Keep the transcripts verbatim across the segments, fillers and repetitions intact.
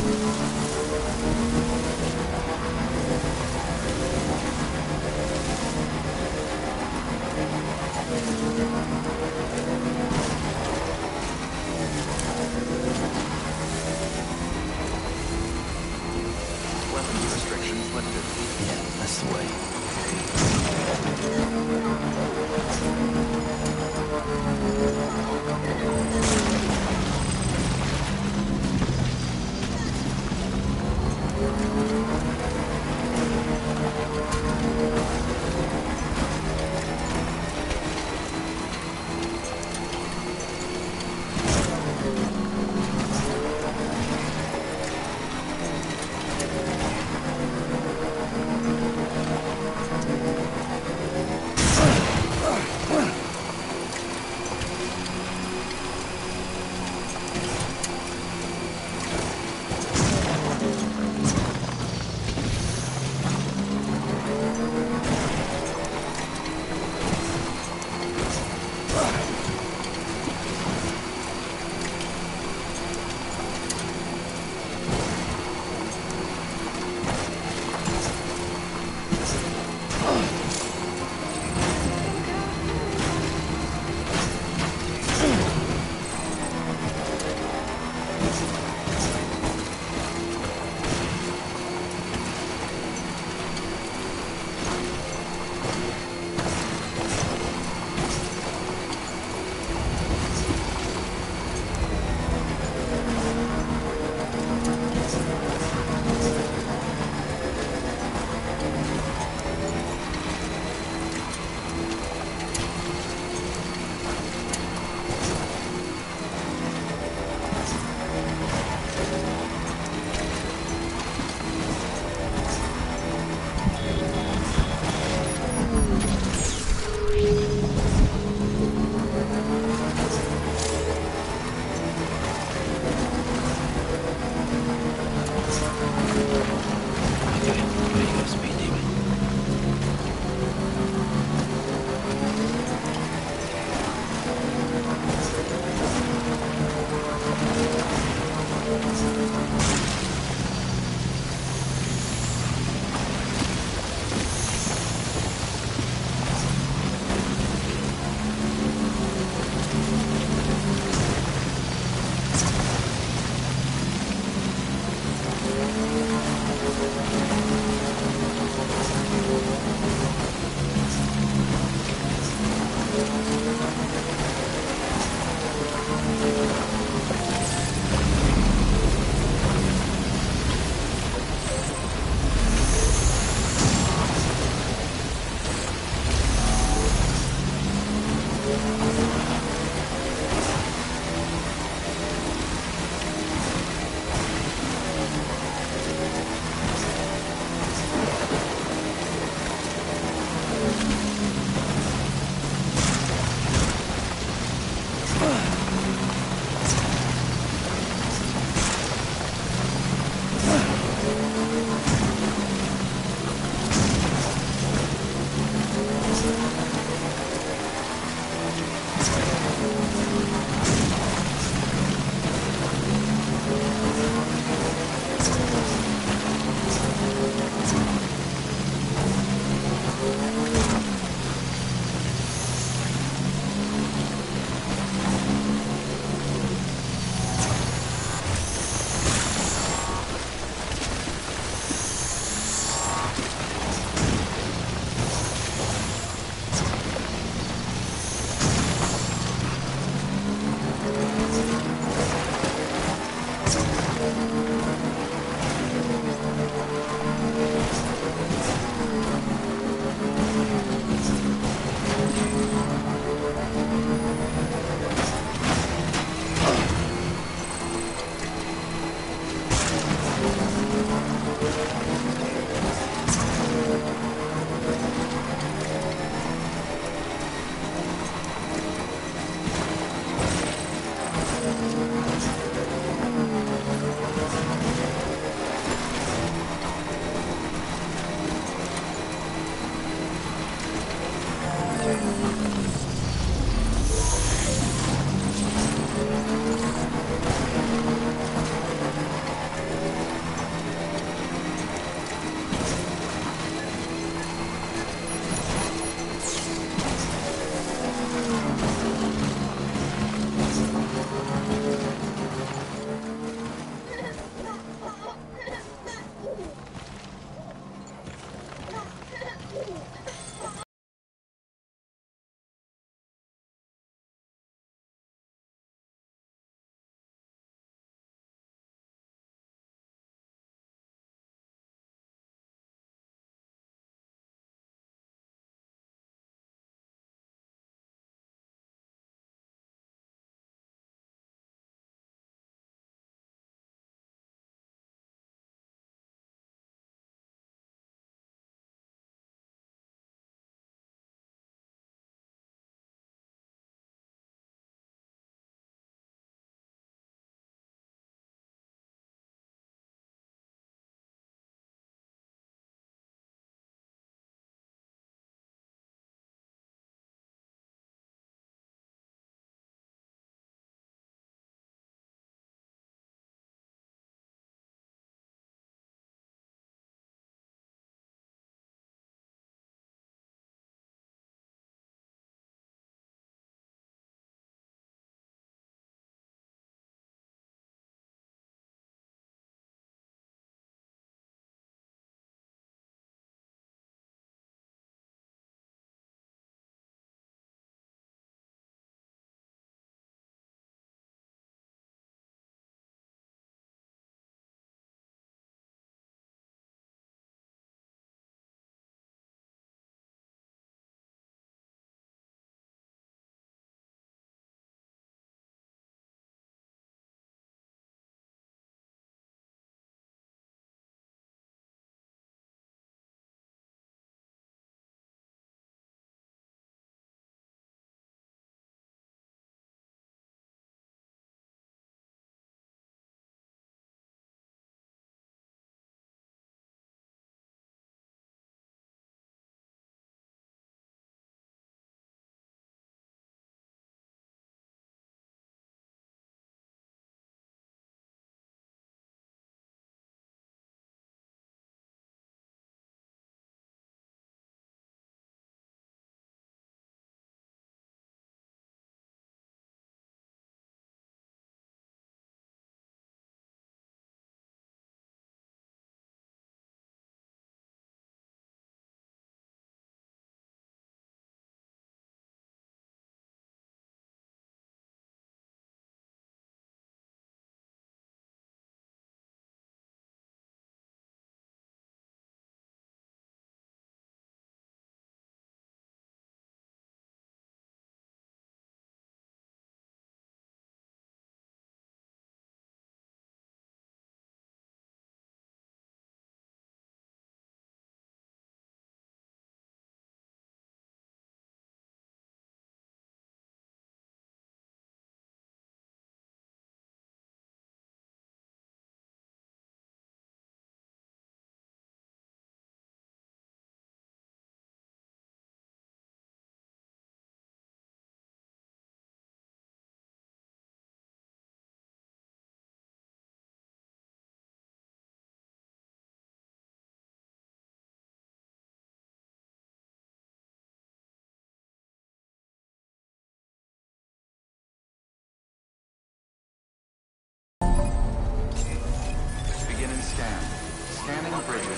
Weapons restrictions lifted. Yeah, that's the way.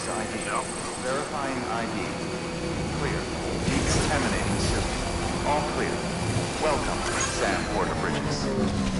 Source I D. Verifying I D. Clear. Decontaminating system. All clear. Welcome, Sam Water Bridges.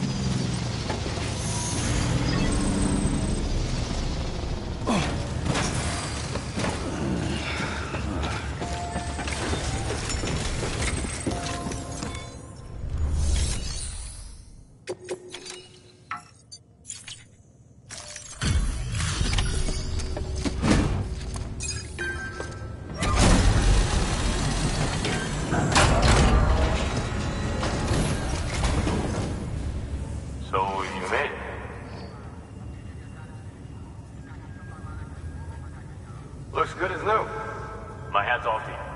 Looks good as new. My hat's off to you.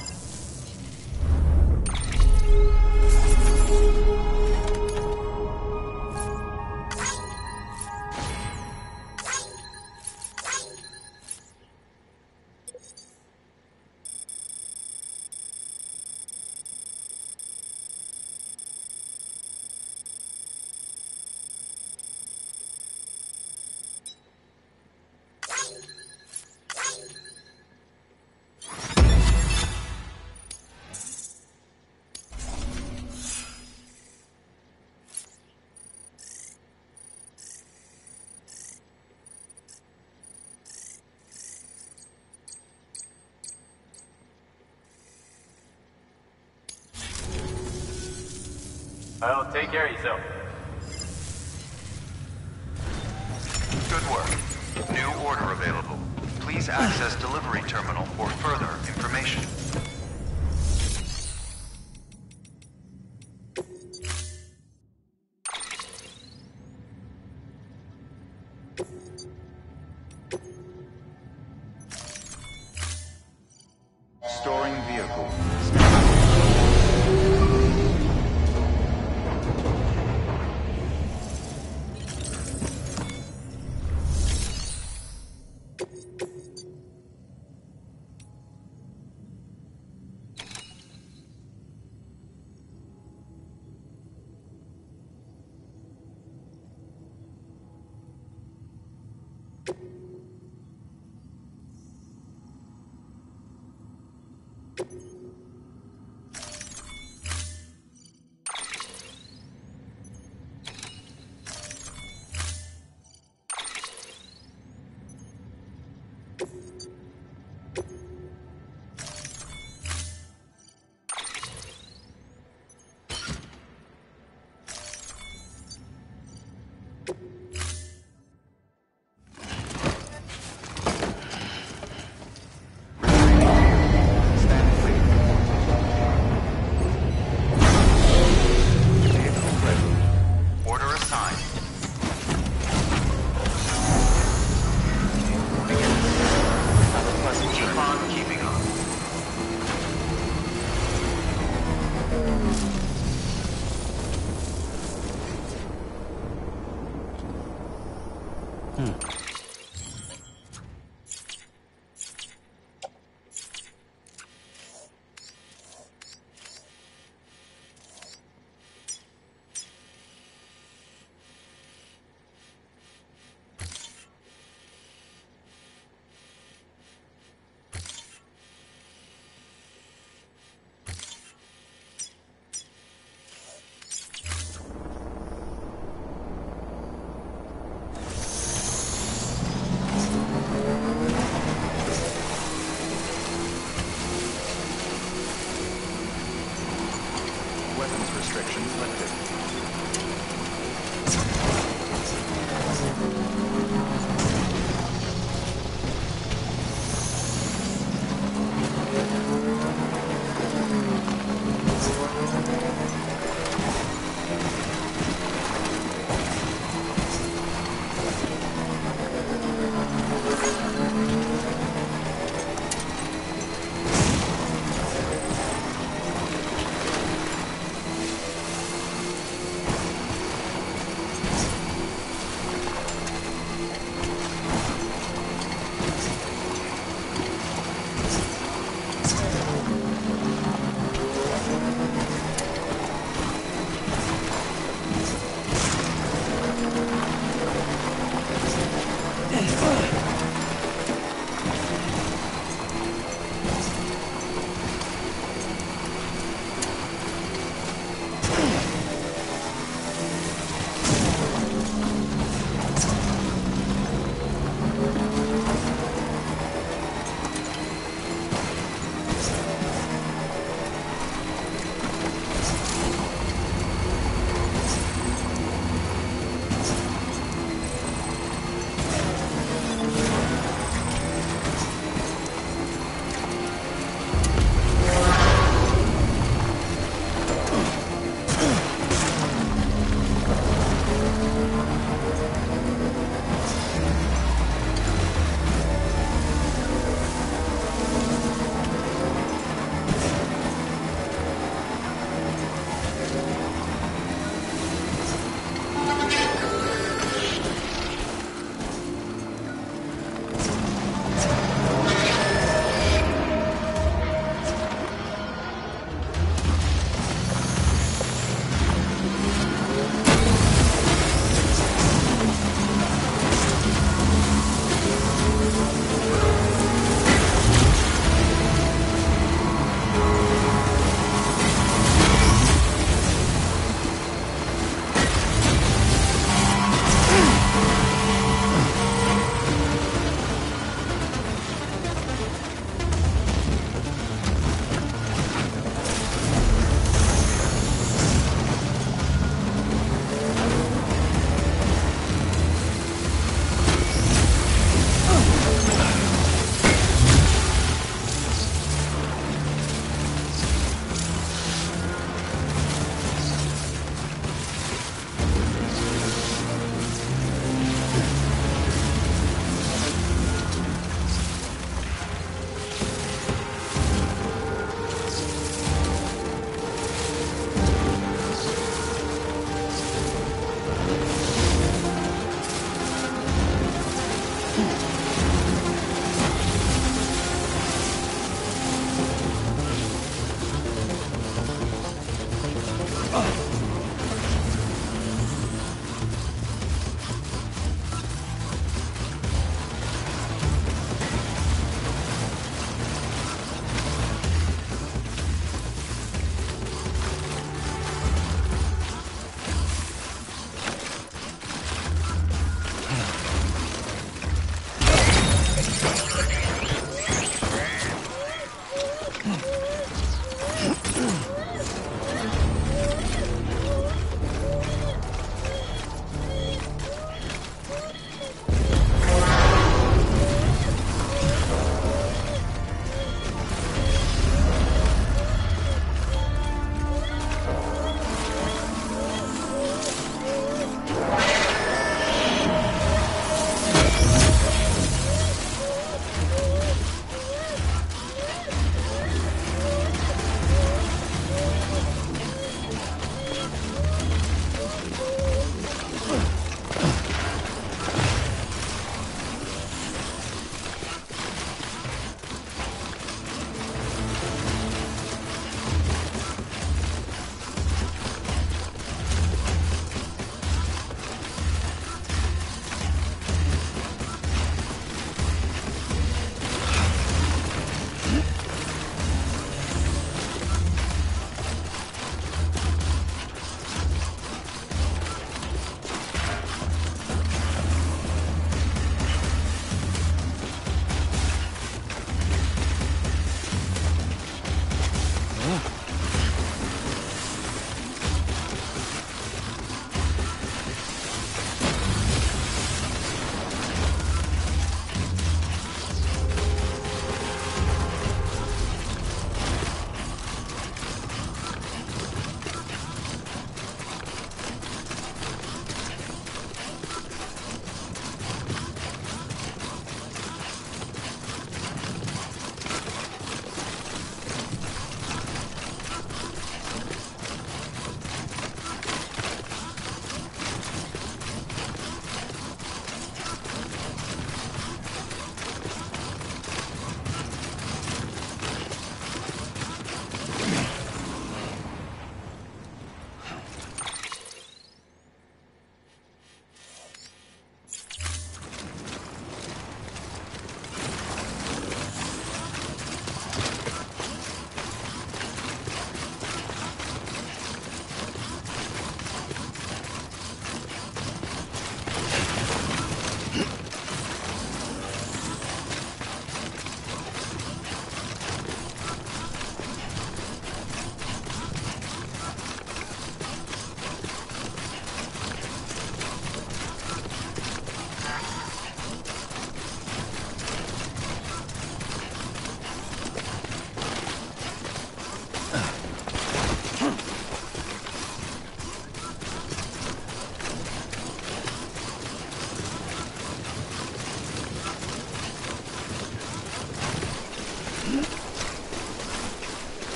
Well, take care of yourself. Good work. New order available. Please access delivery terminal for further information. Storing vehicle.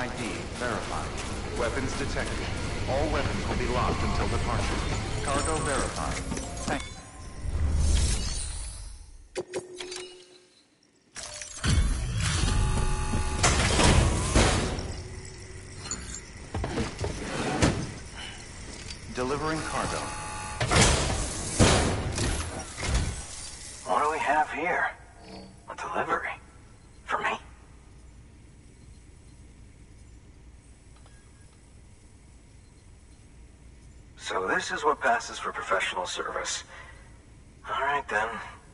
I D verified. Weapons detected. All weapons will be locked until departure. Cargo verified. Thank Delivering cargo. What do we have here? A delivery? For me? So this is what passes for professional service. All right, then.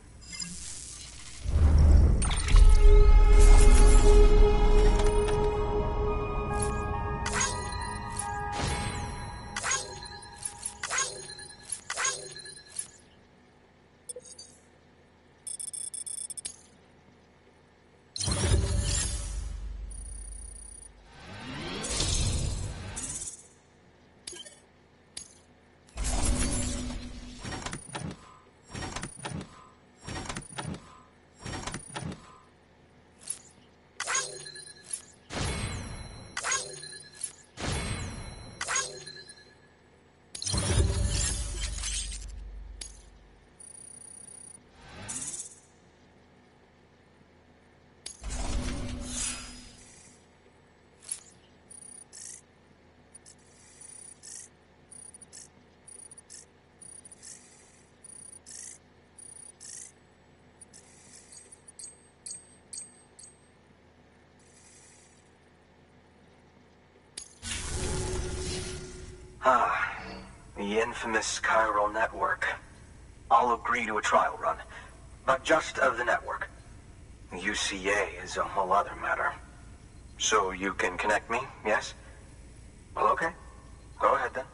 Ah, the infamous chiral network. I'll agree to a trial run, but just of the network. The U C A is a whole other matter. So you can connect me, yes? Well, okay. Go ahead then.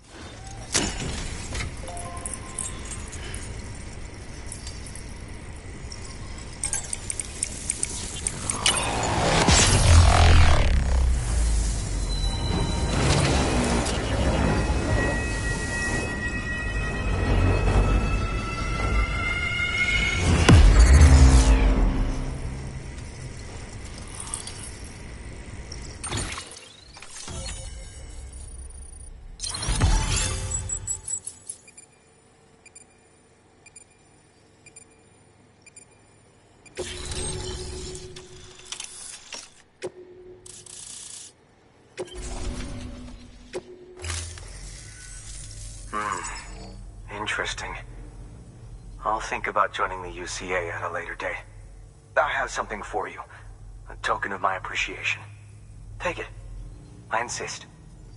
Interesting. I'll think about joining the U C A at a later date. I have something for you. A token of my appreciation. Take it. I insist.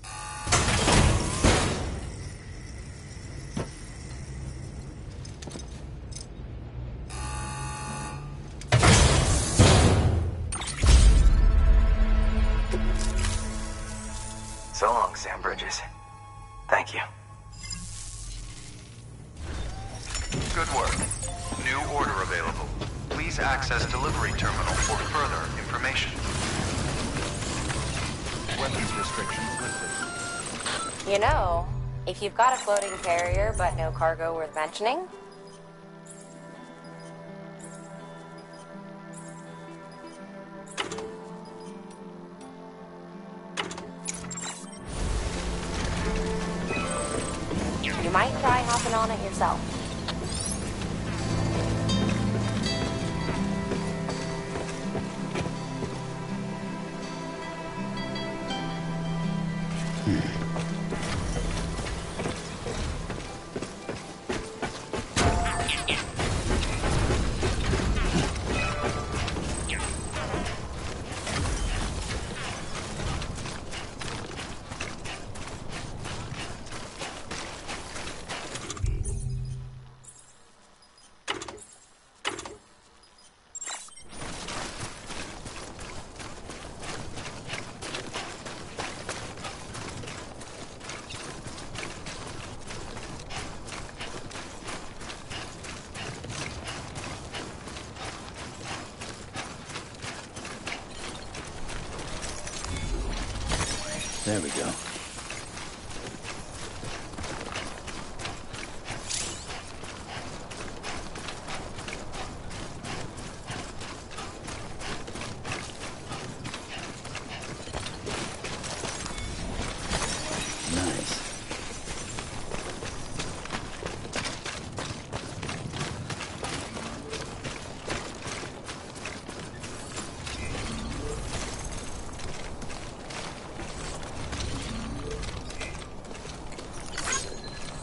So long, Sam Bridges. Thank you. Good work. New order available. Please access delivery terminal for further information. Weapons restrictions lifted. You know, if you've got a floating carrier but no cargo worth mentioning, you might try hopping on it yourself. There we go.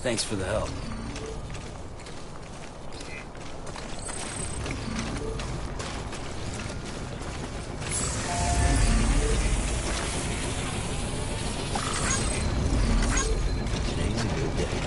Thanks for the help. Today's a good day.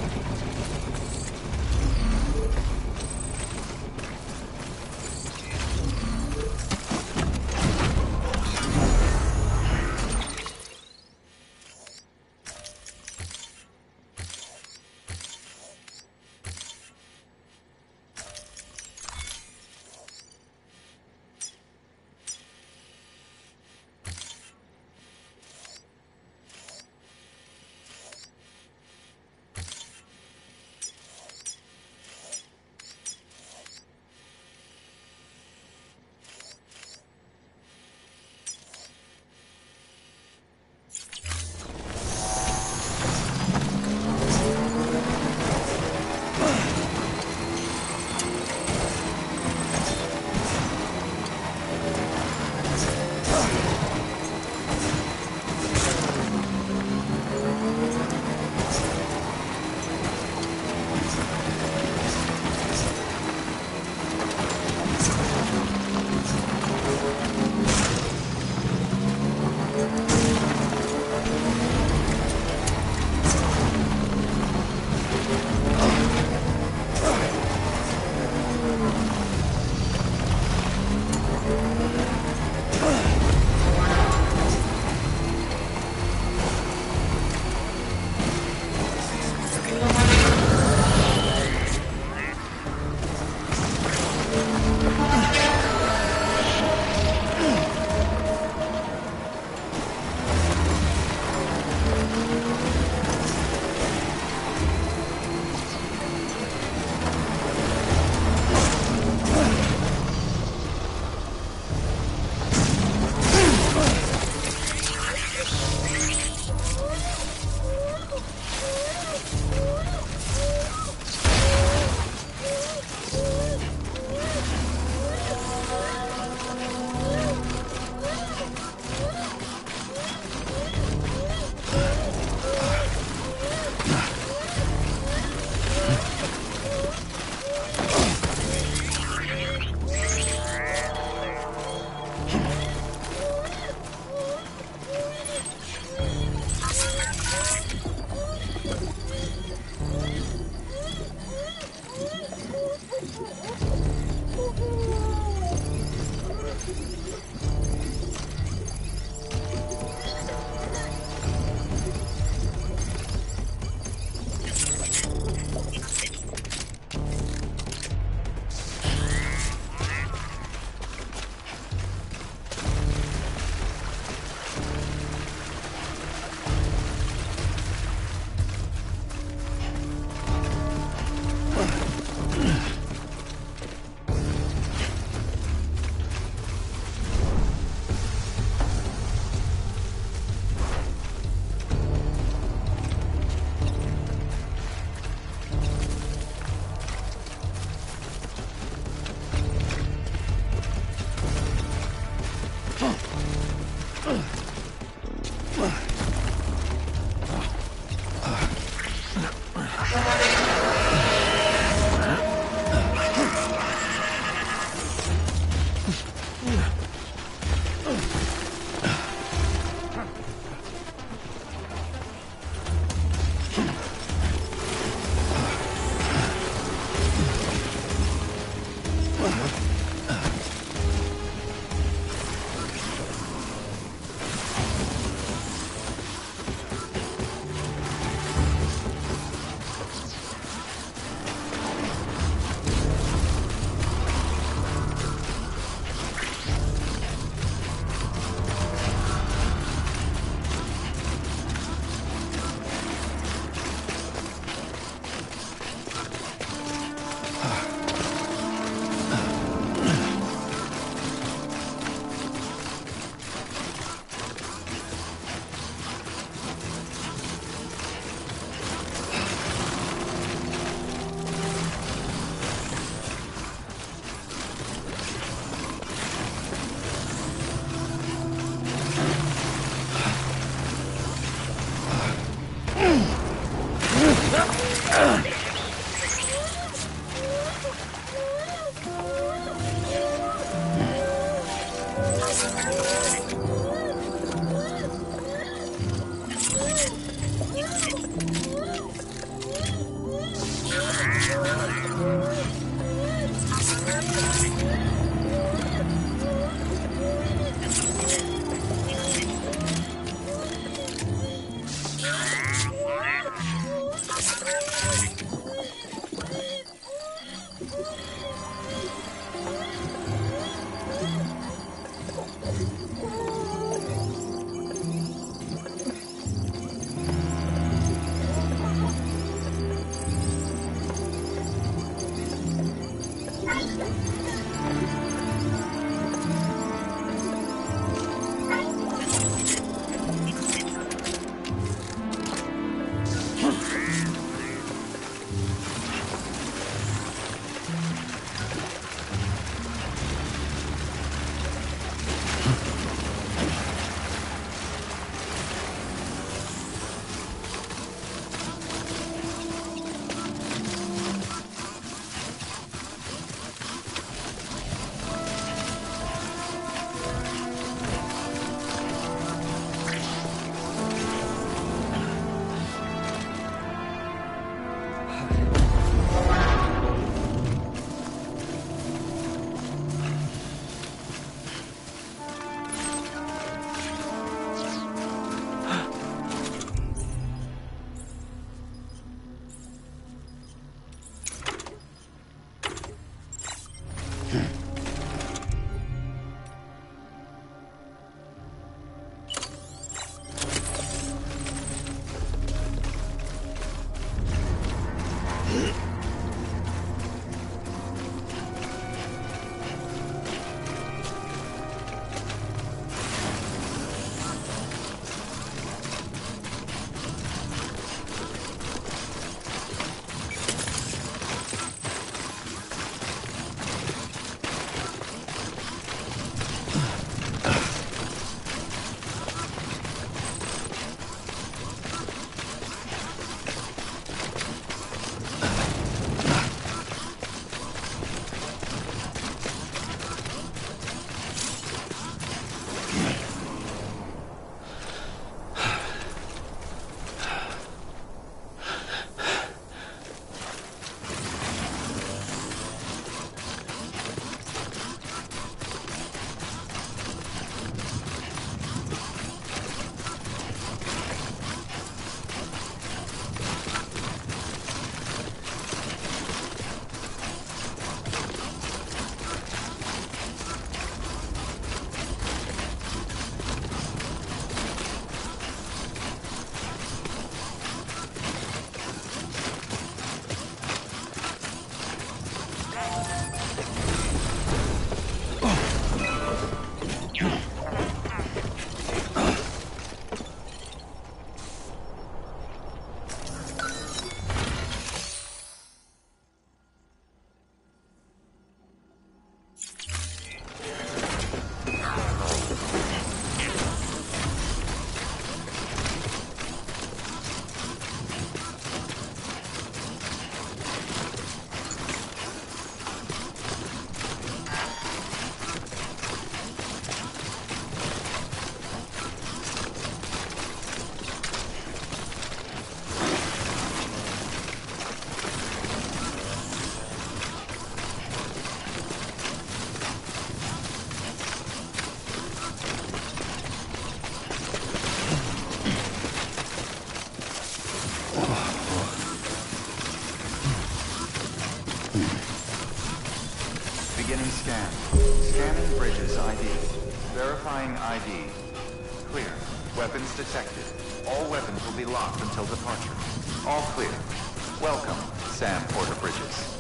Beginning scan. Scanning Bridges I D. Verifying I D. Clear. Weapons detected. All weapons will be locked until departure. All clear. Welcome, Sam Porter Bridges.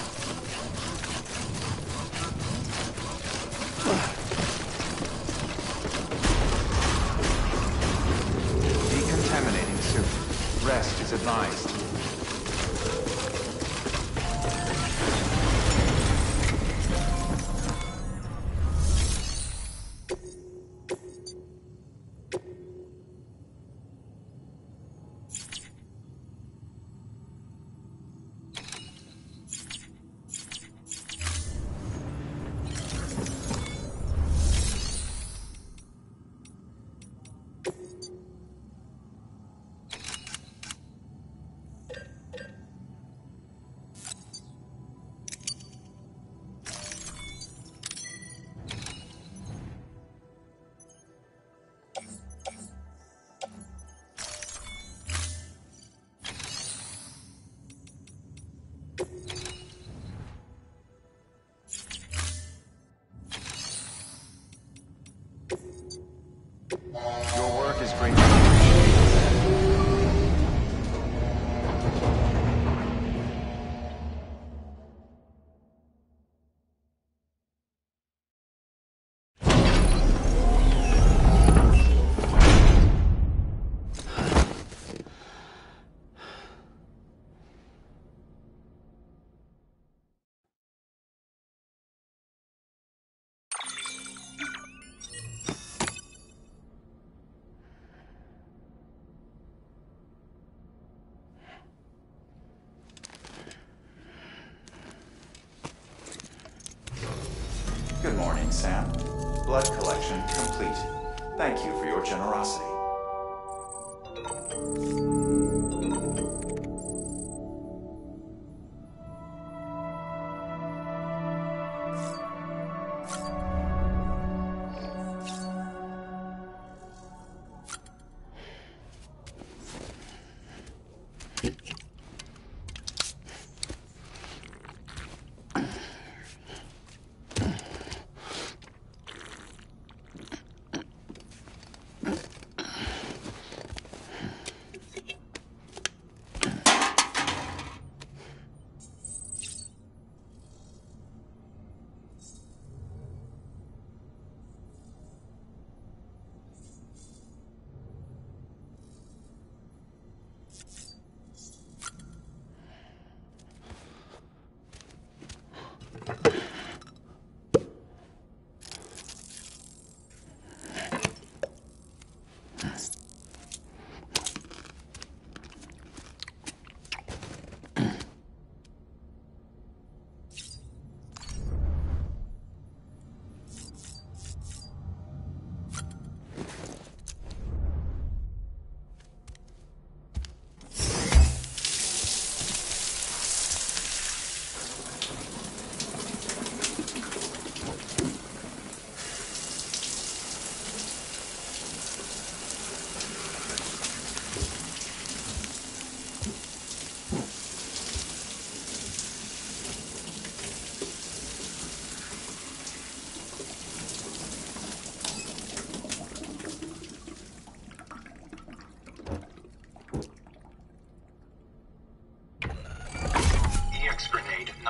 Decontaminating suit. Rest is advised. Your work is great. Good morning, Sam. Blood collection complete. Thank you for your generosity.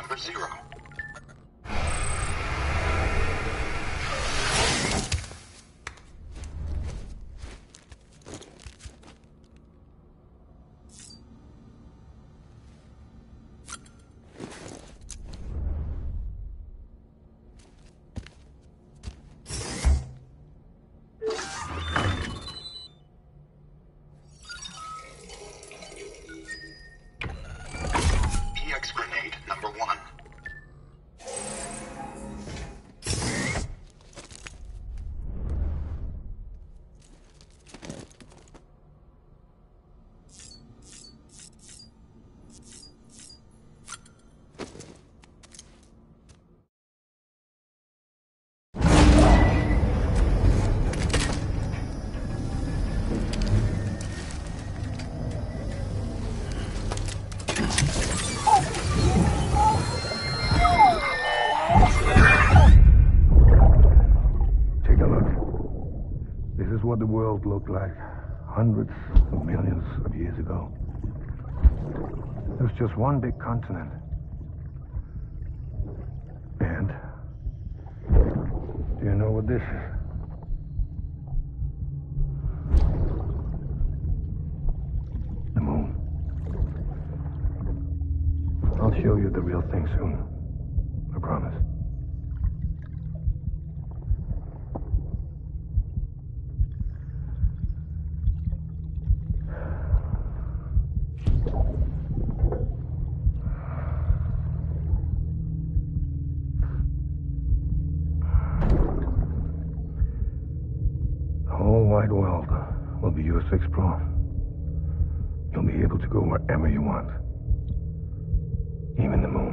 number zero. E X grenade number one. Take a look. This is what the world looked like hundreds of millions of years ago. It was just one big continent. And do you know what this is? The moon. I'll show you the real thing soon. I promise. The whole wide world will be yours to explore. You'll be able to go wherever you want. Even the moon.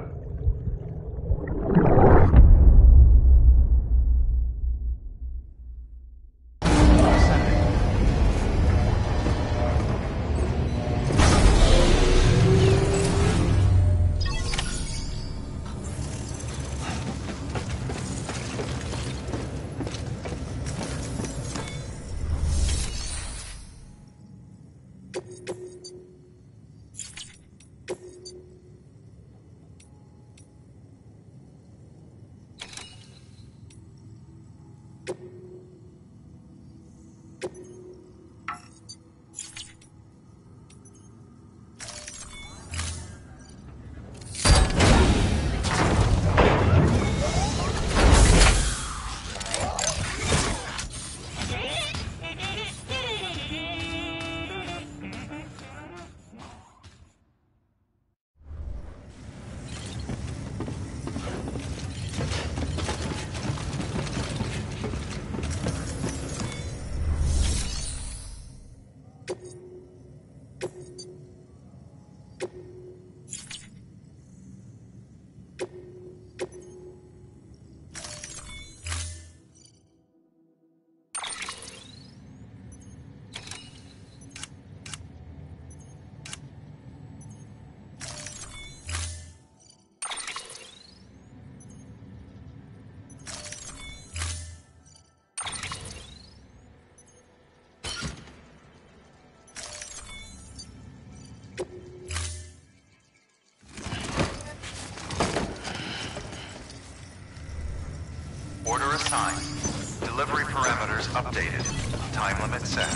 Order assigned. Delivery parameters updated. Time limit set.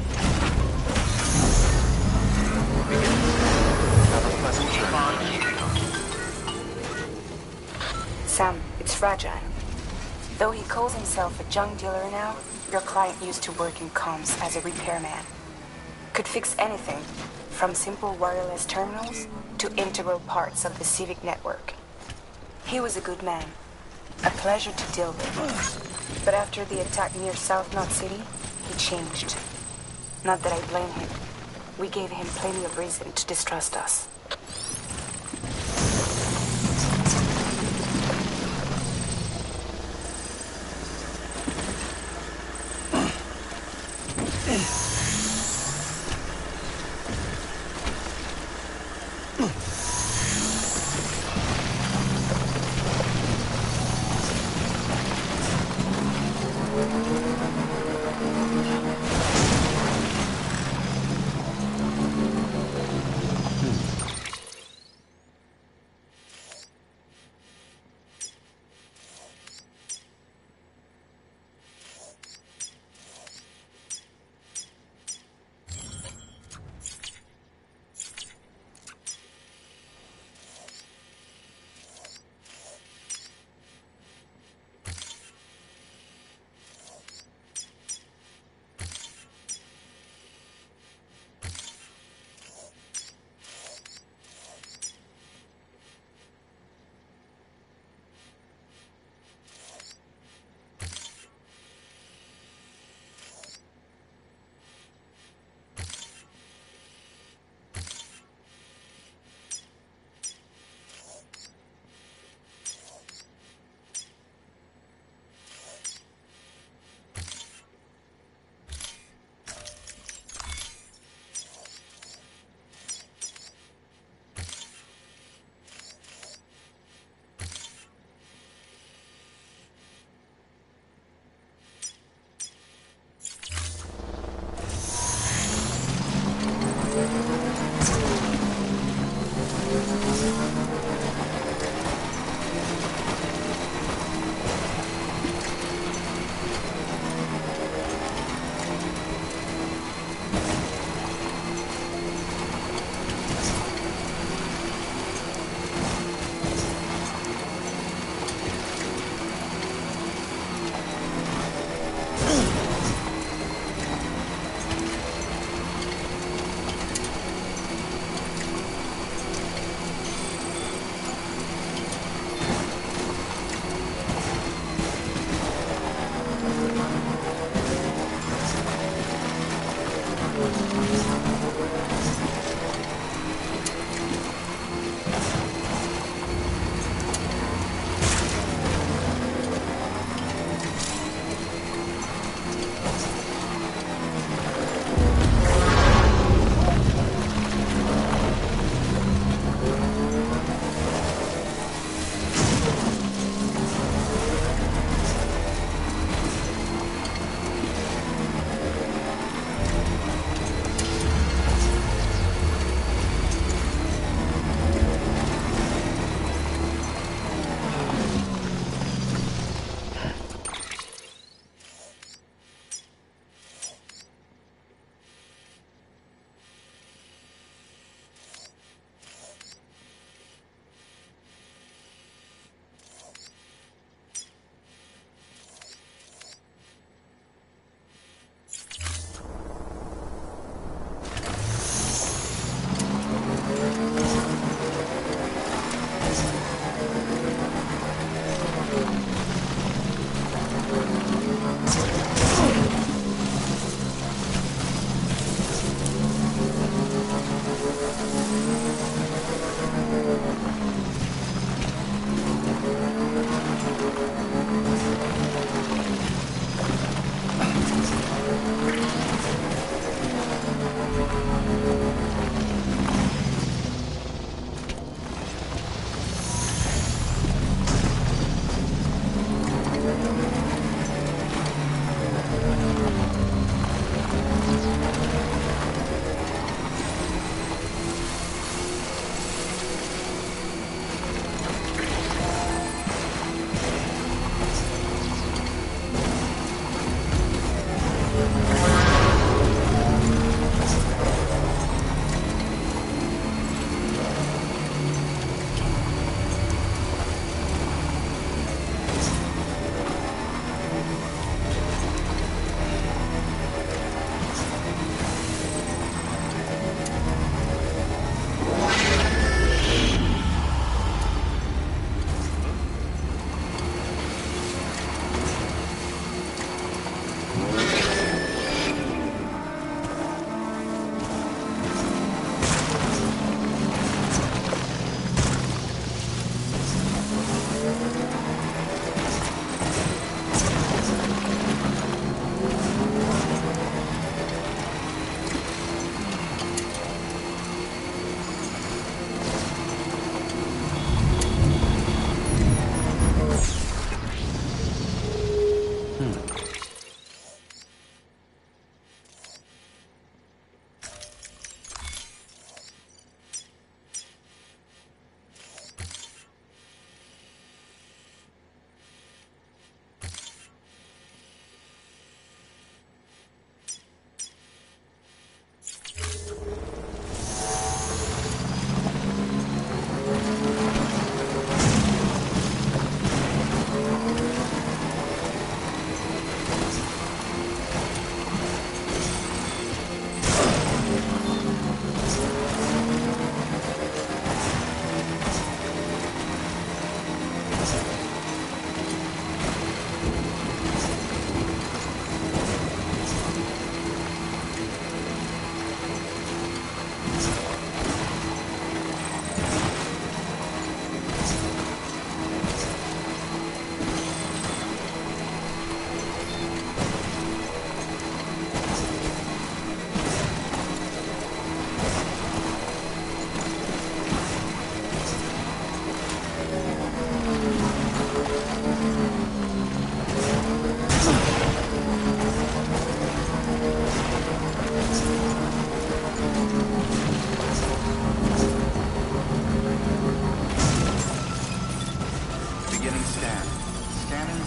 Begin. Have a pleasant journey. Sam, it's fragile. Though he calls himself a junk dealer now, your client used to work in comms as a repairman. Could fix anything, from simple wireless terminals to integral parts of the civic network. He was a good man, a pleasure to deal with. But after the attack near South Knot City, he changed. Not that I blame him. We gave him plenty of reason to distrust us.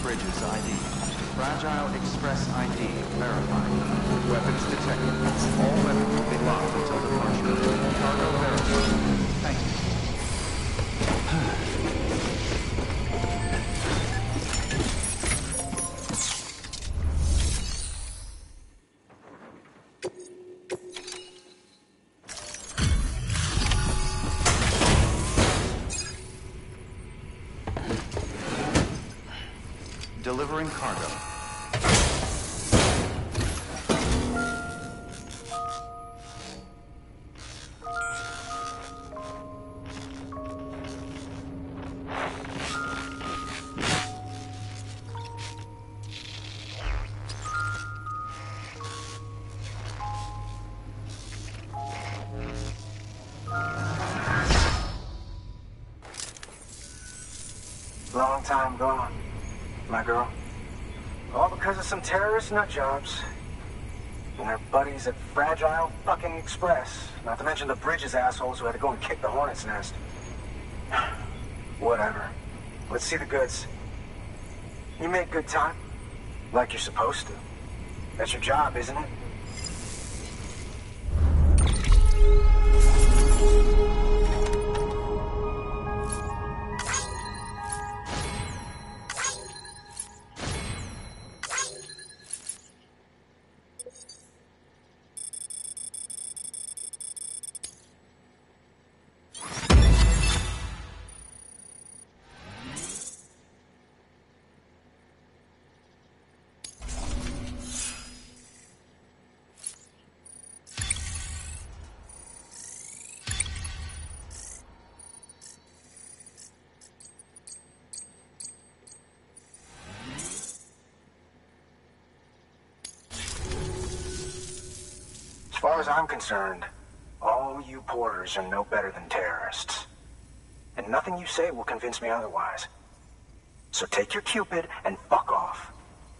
Bridges I D. Fragile Express I D verified. Weapons detected. All weapons will be locked until departure. Cargo verified. Thank you. Delivering cargo. Long time gone, my girl. All because of some terrorist nutjobs. And their buddies at Fragile fucking Express. Not to mention the Bridges assholes who had to go and kick the hornet's nest. Whatever. Let's see the goods. You make good time. Like you're supposed to. That's your job, isn't it? As far as I'm concerned, all you porters are no better than terrorists. And nothing you say will convince me otherwise. So take your Cupid and fuck off.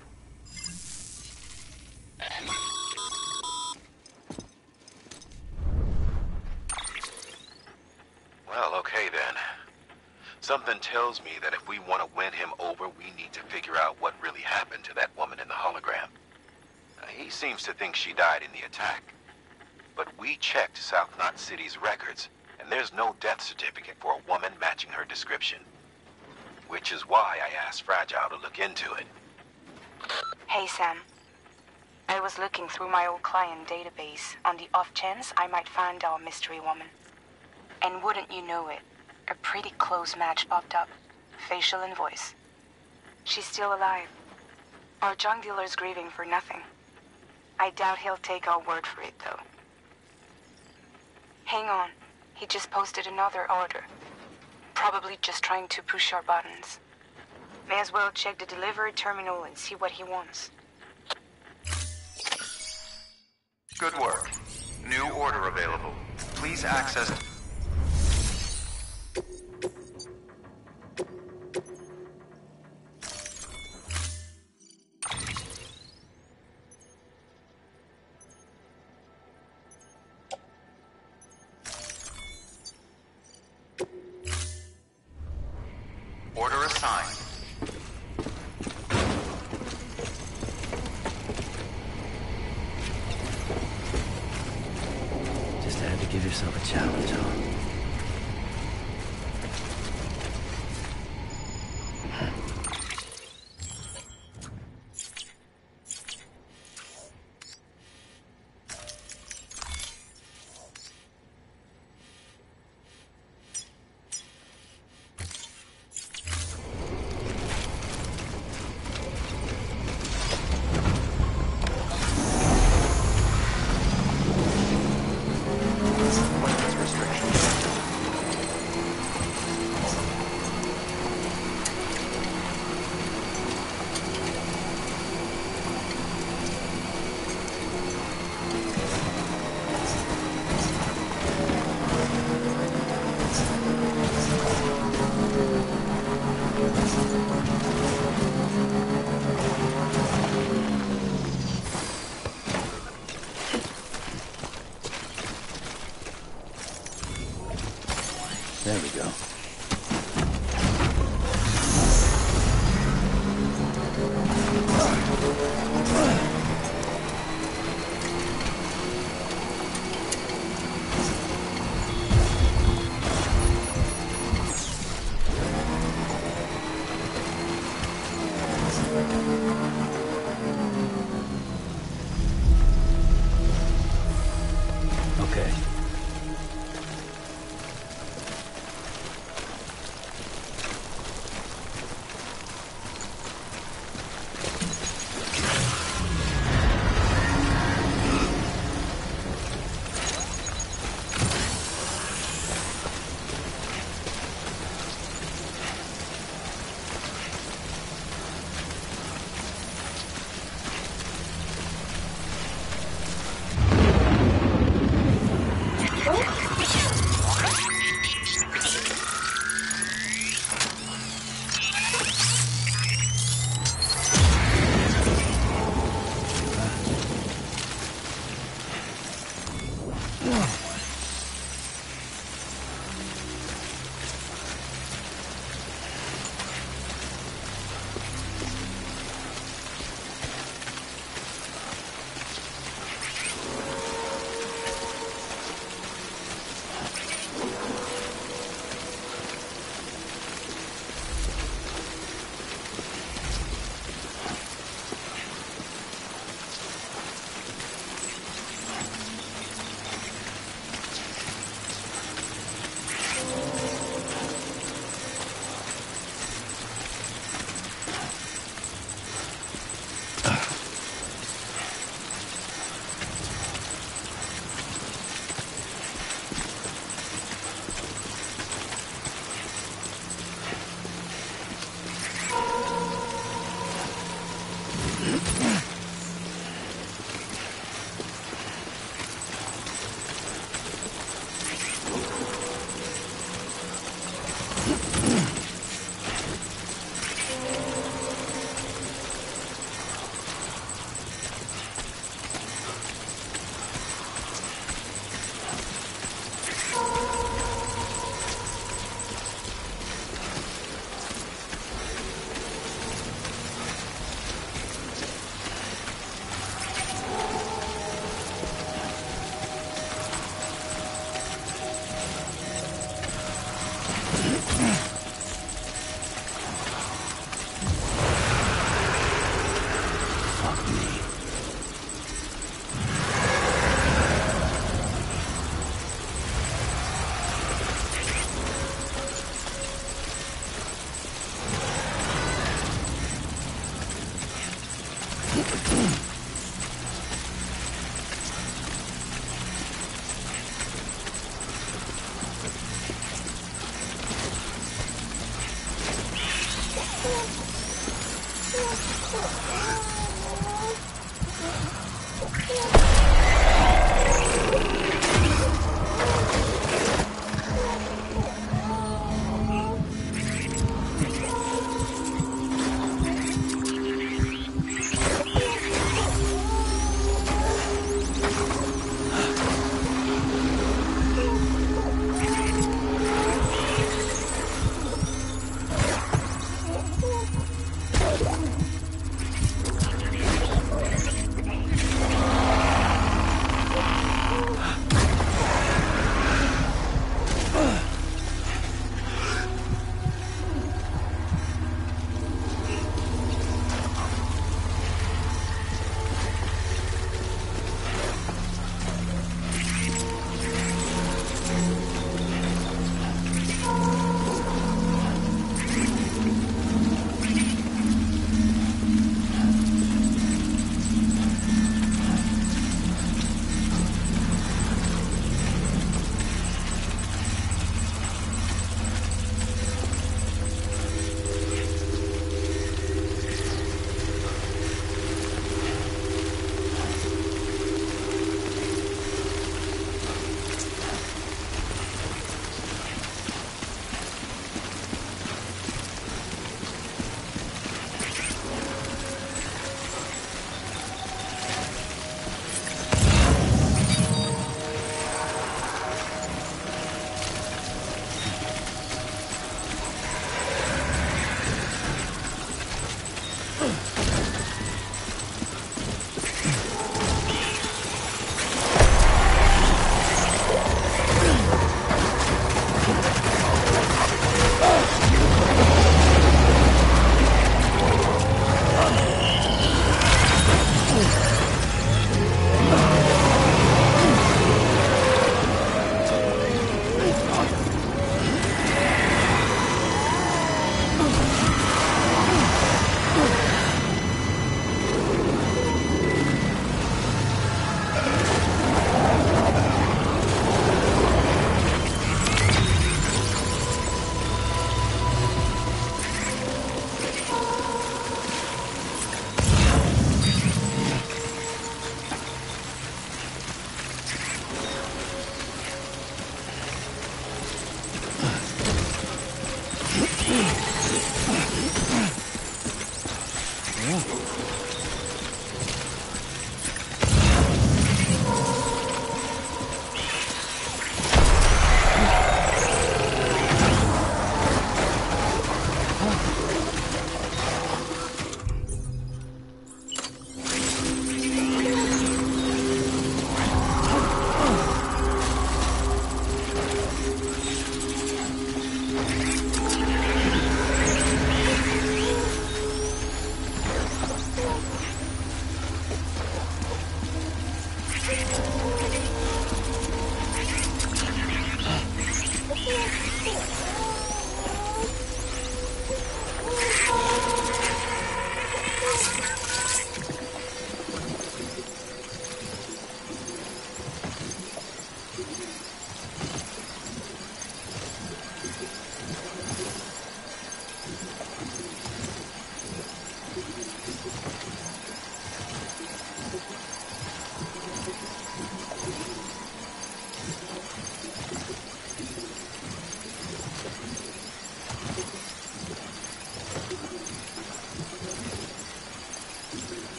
Well, okay then. Something tells me that if we want to win him over, we need to figure out what really happened to that woman in the hologram. Uh, he seems to think she died in the attack. But we checked South Knot City's records, and there's no death certificate for a woman matching her description. Which is why I asked Fragile to look into it. Hey, Sam. I was looking through my old client database on the off chance I might find our mystery woman. And wouldn't you know it, a pretty close match popped up. Facial and voice. She's still alive. Our junk dealer's grieving for nothing. I doubt he'll take our word for it, though. Hang on. He just posted another order. Probably just trying to push our buttons. May as well check the delivery terminal and see what he wants. Good work. New order available. Please access... Order assigned. Just had to give yourself a challenge, huh? There we go. Okay.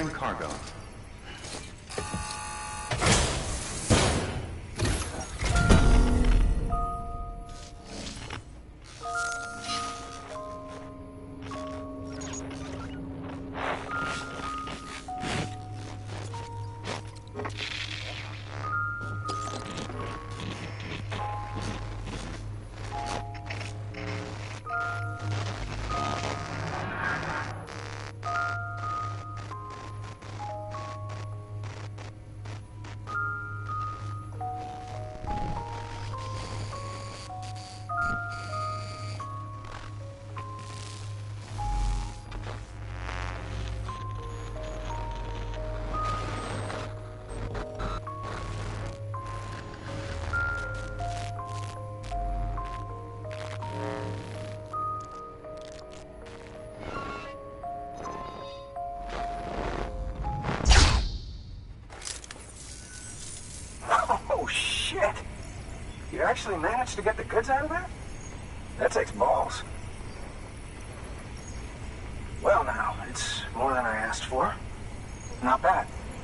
Securing cargo. You actually managed to get the goods out of there? That takes balls. Well now, it's more than I asked for. Not bad.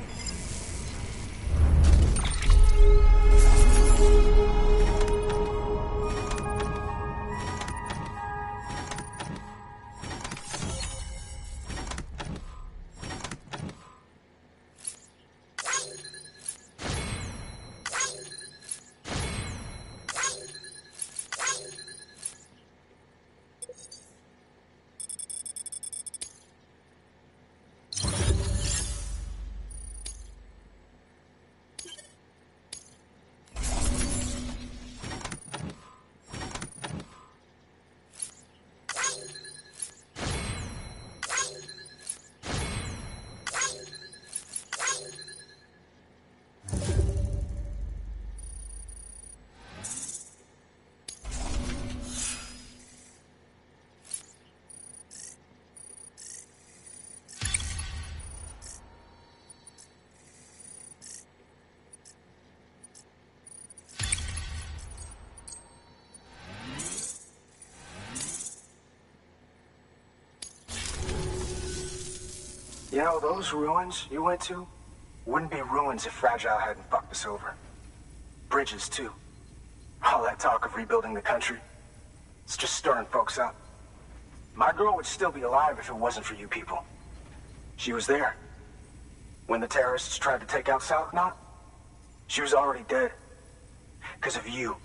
You know, those ruins you went to wouldn't be ruins if Fragile hadn't fucked us over. Bridges, too. All that talk of rebuilding the country, it's just stirring folks up. My girl would still be alive if it wasn't for you people. She was there. When the terrorists tried to take out South Knot, she was already dead. Because of you.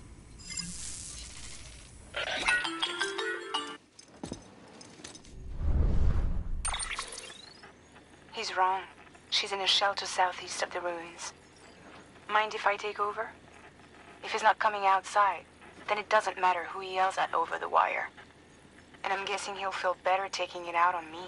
He's wrong. She's in a shelter southeast of the ruins. Mind if I take over? If he's not coming outside, then it doesn't matter who he yells at over the wire. And I'm guessing he'll feel better taking it out on me.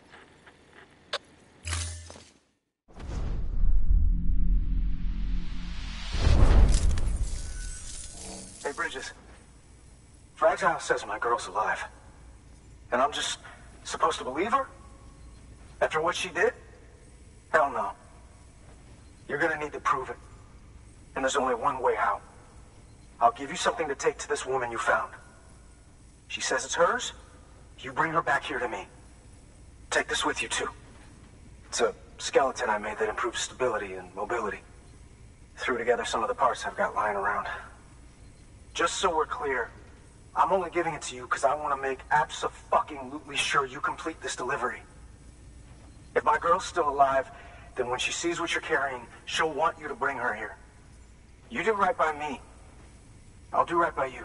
Hey, Bridges. Fragile says my girl's alive. And I'm just supposed to believe her? After what she did? Hell no. You're gonna need to prove it. And there's only one way out. I'll give you something to take to this woman you found. She says it's hers. You bring her back here to me. Take this with you, too. It's a skeleton I made that improves stability and mobility. Threw together some of the parts I've got lying around. Just so we're clear, I'm only giving it to you because I want to make abso-fucking-lutely sure you complete this delivery. If my girl's still alive, then when she sees what you're carrying, she'll want you to bring her here. You do right by me. I'll do right by you.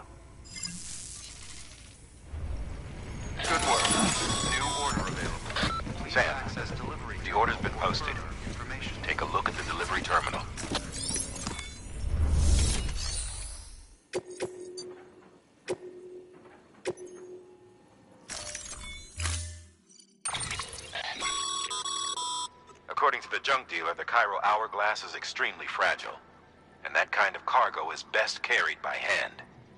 Good work. New order available. Sam, Access delivery. the order's been posted. Take a look at the delivery terminal. According to the junk dealer, the Chiral Hourglass is extremely fragile, and that kind of cargo is best carried by hand.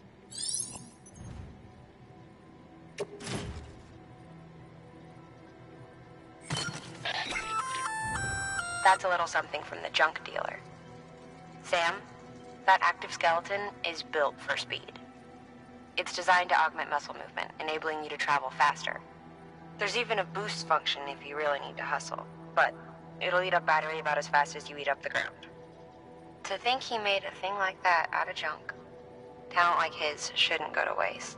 That's a little something from the junk dealer. Sam, that active skeleton is built for speed. It's designed to augment muscle movement, enabling you to travel faster. There's even a boost function if you really need to hustle, but It'll eat up battery about as fast as you eat up the ground. To think he made a thing like that out of junk. Talent like his shouldn't go to waste.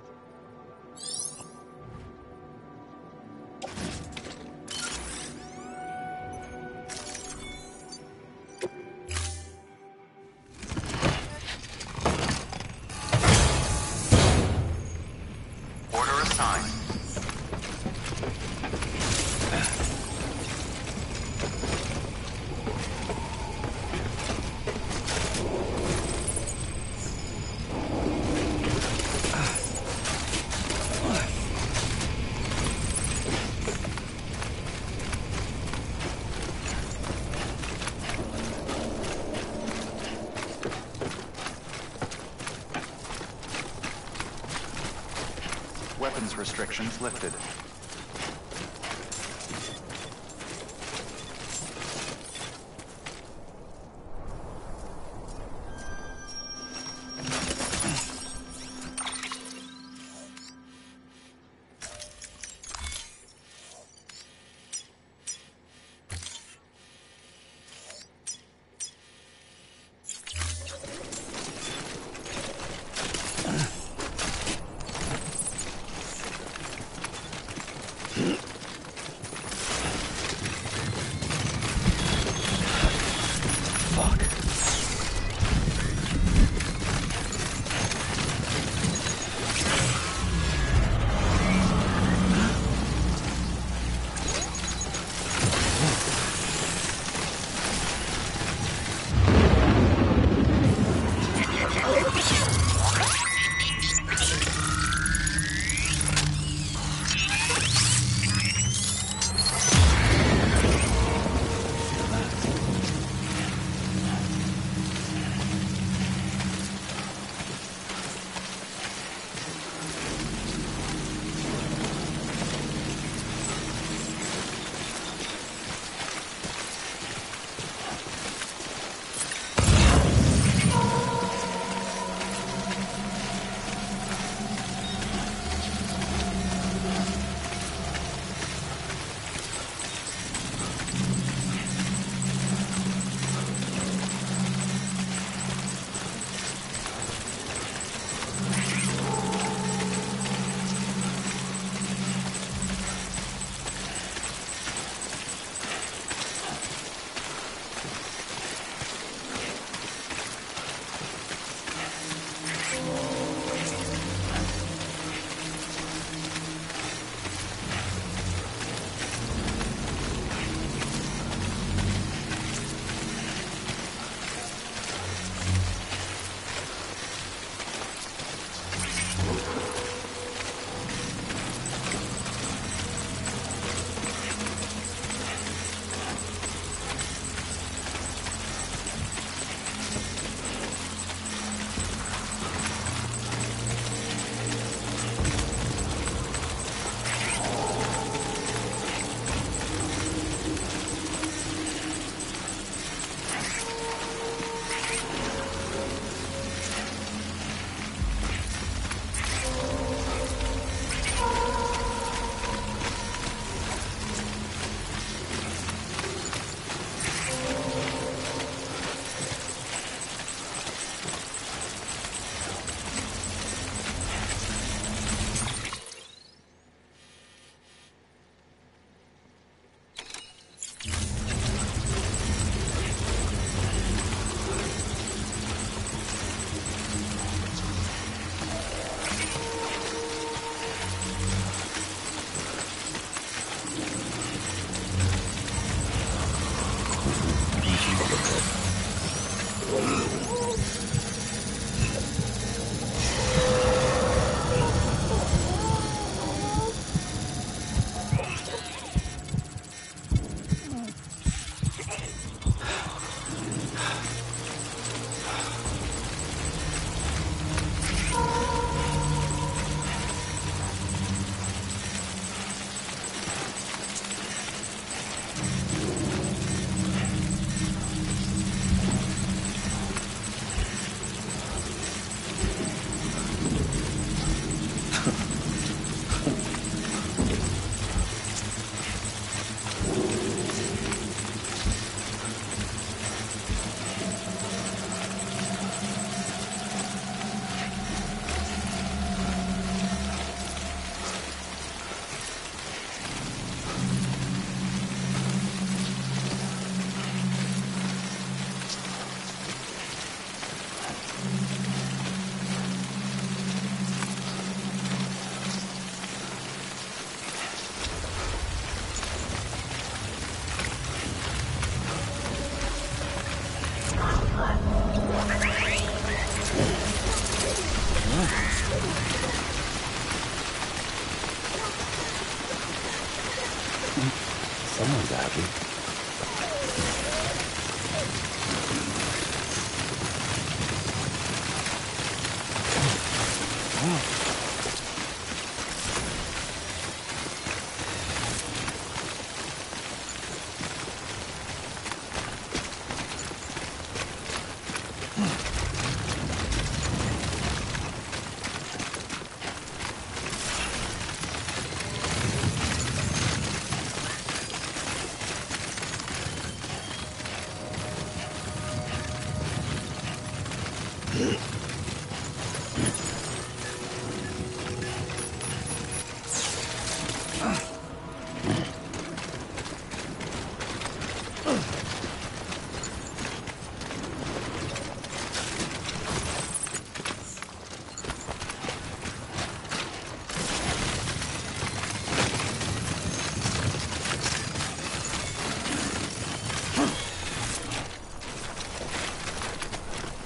Order assigned. Weapons restrictions lifted.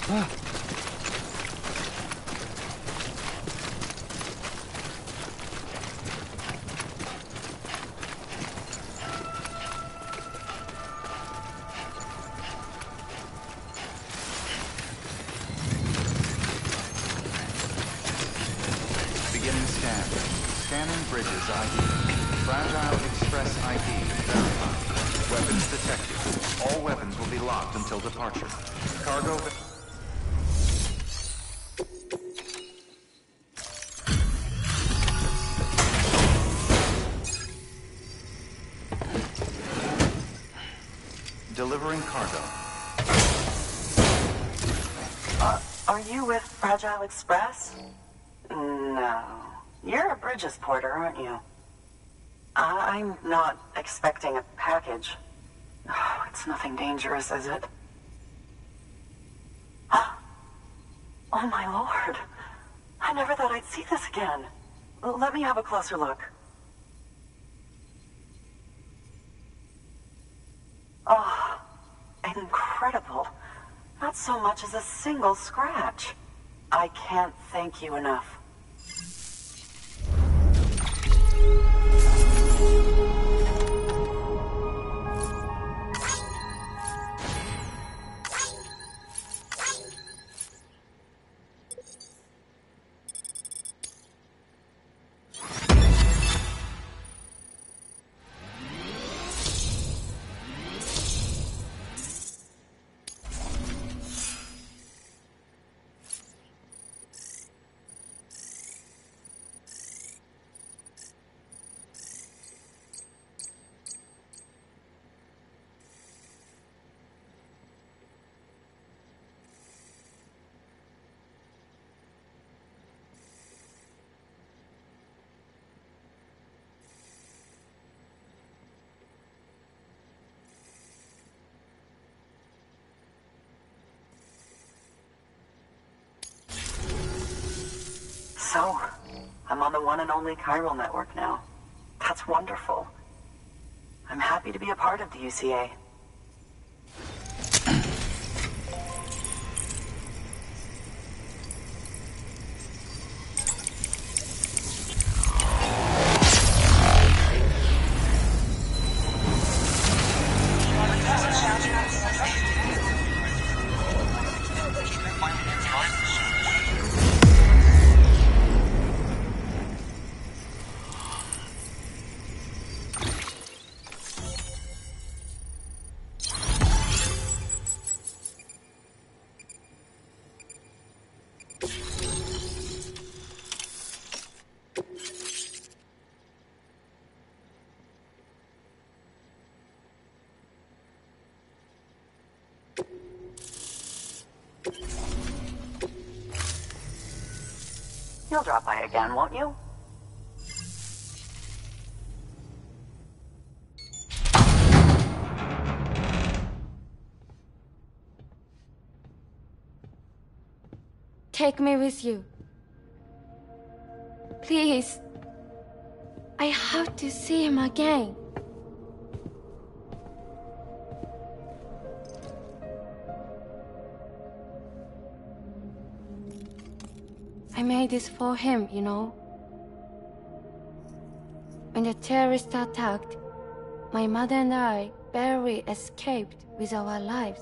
Beginning scan. Scanning bridges I D. Fragile Express I D verified. Weapons detected. All weapons will be locked until departure. Cargo... Delivering cargo. Uh, are you with Fragile Express? No. You're a Bridges porter, aren't you? I'm not expecting a package. Oh, it's nothing dangerous, is it? Oh my lord. I never thought I'd see this again. Let me have a closer look. Oh, incredible. Not so much as a single scratch. I can't thank you enough. So, I'm on the one and only Chiral network now. That's wonderful. I'm happy to be a part of the U C A. You'll drop by again, won't you? Take me with you. Please. I have to see him again. I made this for him, you know. When the terrorists attacked, my mother and I barely escaped with our lives.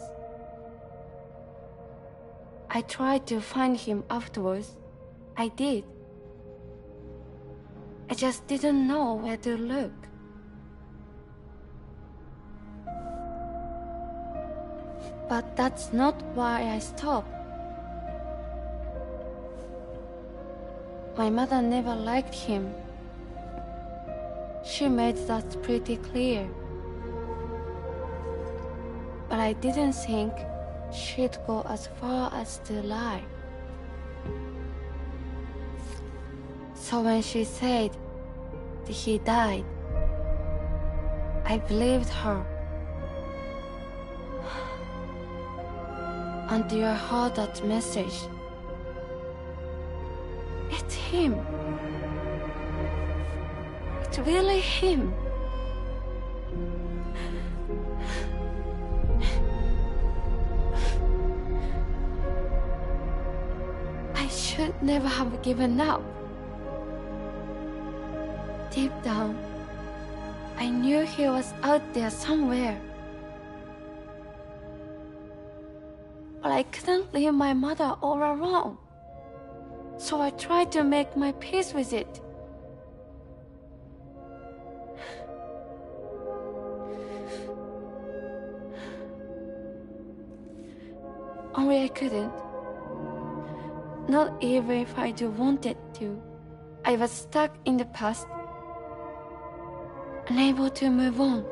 I tried to find him afterwards. I did. I just didn't know where to look. But that's not why I stopped. My mother never liked him. She made that pretty clear. But I didn't think she'd go as far as to lie. So when she said that he died, I believed her. Until I heard that message. It's him. It's really him. should never have given up. Deep down, I knew he was out there somewhere. But I couldn't leave my mother all alone. So I tried to make my peace with it. Only I couldn't. Not even if I do wanted to. I was stuck in the past, unable to move on.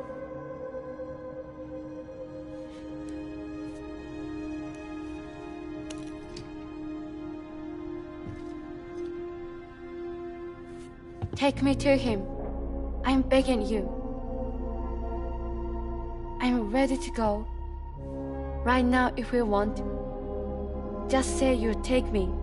Take me to him. I'm begging you. I'm ready to go. Right now if you want. Just say you take me.